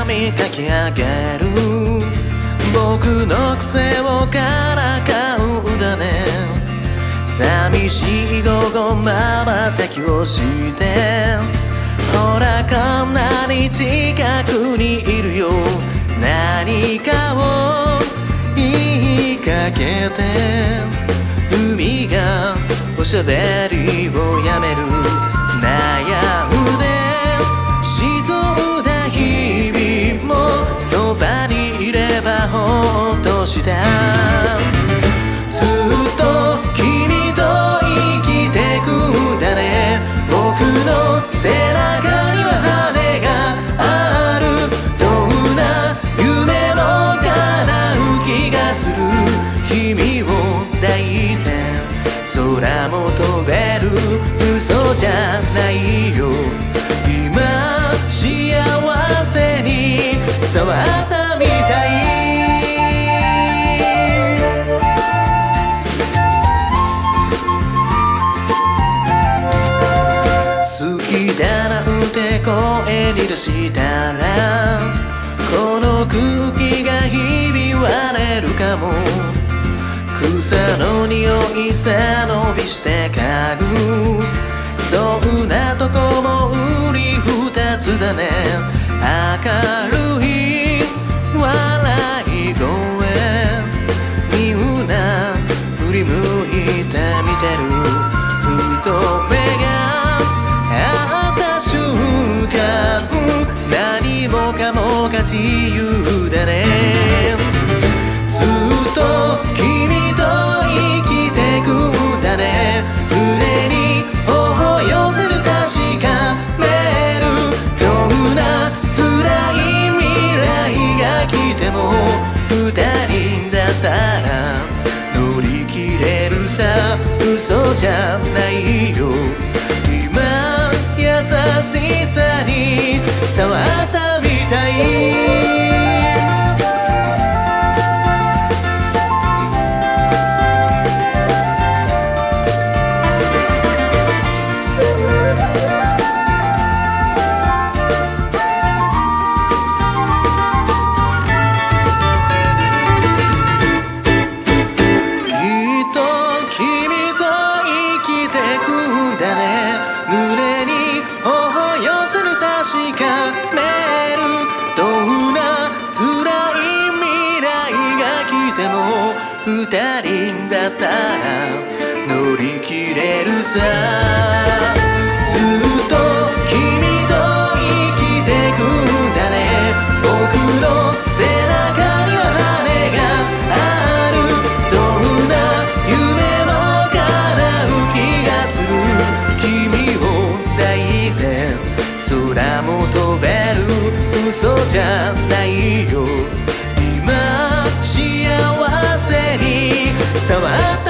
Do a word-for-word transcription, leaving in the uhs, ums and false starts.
みかき上げる僕の癖をからかうだね。寂しい午後まばたきをしてほらこんなに近くにいるよ。何かを言いかけて海がおしゃべりをやめる。悩むで沈んだ日々もそばにいればほっとした。ずっと君と生きてくんだね。僕の背中には羽がある。どんな夢も叶う気がする。君を抱いて空も飛べる。嘘じゃないよ。今幸せに触ったみたい。好きだなんて声に出したらこの空気がひび割れるかも。草の匂い背伸びして嗅ぐ。そんなとこも売り二つだね。明るい笑い声みんな振り向いて見てる。ふと目が合った瞬間何もかもが自由だね。ずっと君と生きてくんだね。胸に頬寄せる確かめる。どんな辛い未来が来ても二人だったら乗り切れるさ。嘘じゃないよ。今優しさに触ったみたい。二人だったら乗り切れるさ。ずっと君と生きてくんだね。僕の背中には羽がある。どんな夢も叶う気がする。君を抱いて空も飛べる。嘘じゃないよ。今幸せに触った